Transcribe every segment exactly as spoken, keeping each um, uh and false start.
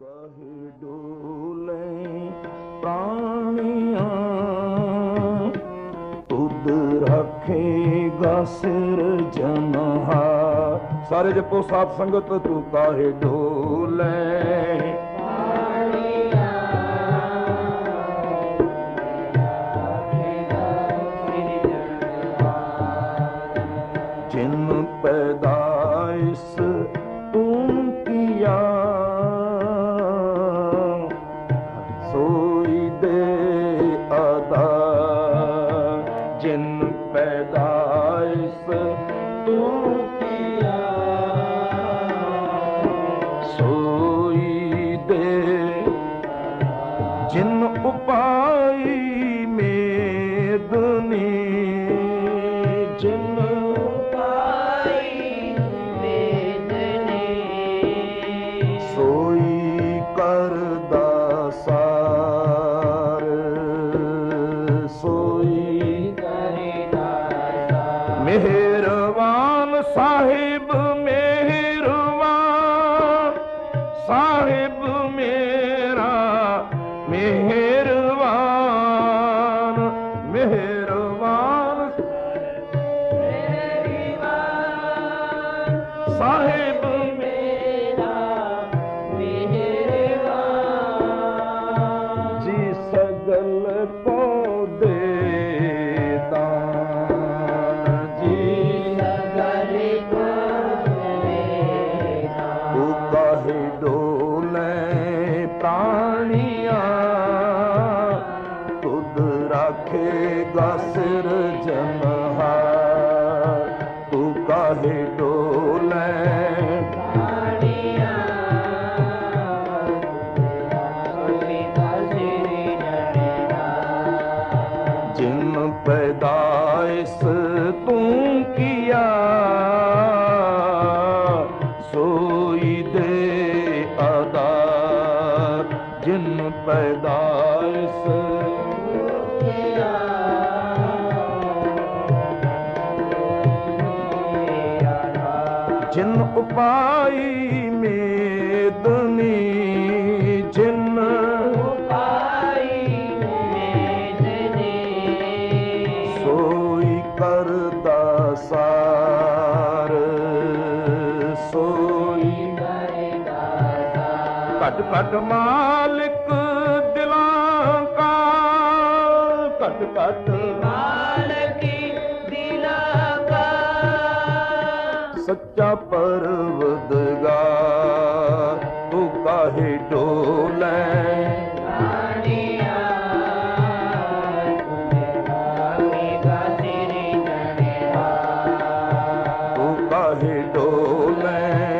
कहे डोले प्राणिया तुद रखेगा सिरजनहार। सारे जपो साथ संगत तू काहे डोले जिन पैदाइश तुम किया सोई दे अदा। जिन पैदाइश तुम किया सोई दे। जिन उपाय मेदनी जिन मेहरबान साहिब मेहरबान साहिब मेरा मेहरबान मेहरबान साहिब मेरा मेहरबान जी सगल को देता प्राणिया तुद रखेगा सिरजनहार। तू काहे डोले प्राणिया जिन पैदाइश तू किया सोई दे अदा। जिन पैदाइश जिन उपाय मेदनी जिन उपाय मेदनी सोई करदा सार सोई कट कट मालिक दिलां का कट कट मालिक दिलां का सच्चा परवरदिगार। तू काहे डोले तू काहे डोले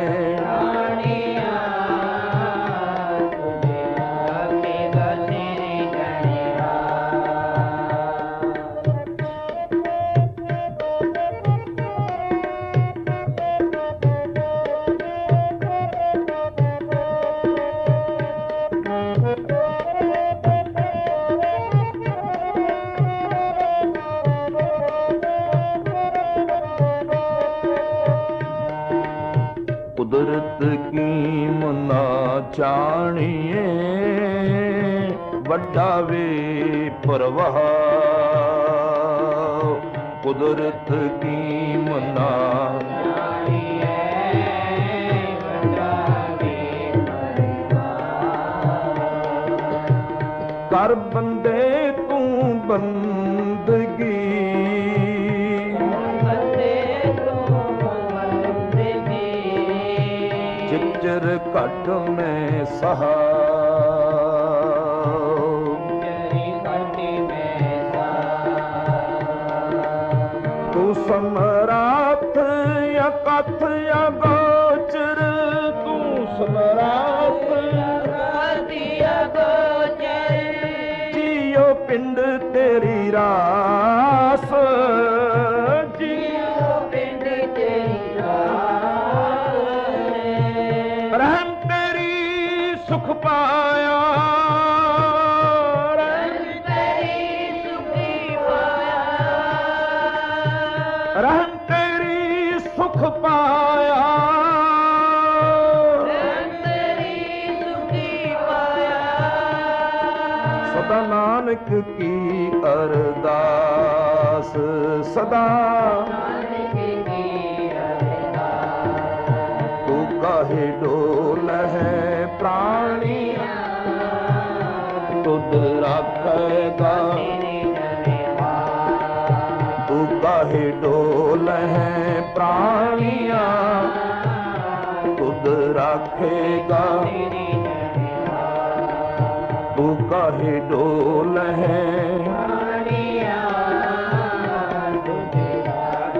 कुदरत की मना जानिए वड्डा वे परवाह। कुदरत की मना जानिए वड्डा वे परवाह। कर बंदे तू बंदगी चिर कट में सहा तू समराथ या कथ या गोचर। तू समराथ या गोचर जियो पिंड तेरी रास जियो पिंड तेरी रहम तेरी सुख पाया रहम तेरी सुखी पाया रहम तेरी सुख पाया रहम तेरी सुखी सदा नानक की अरदास, सदा तू काहे डोल है प्राणिया, तुध रखेगा तू काहे डोल है प्राणिया, तुध रखेगा तू काहे डोल है प्राणिया, तुध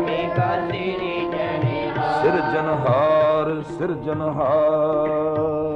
रखेगा सिरजनहार सिरजनहार।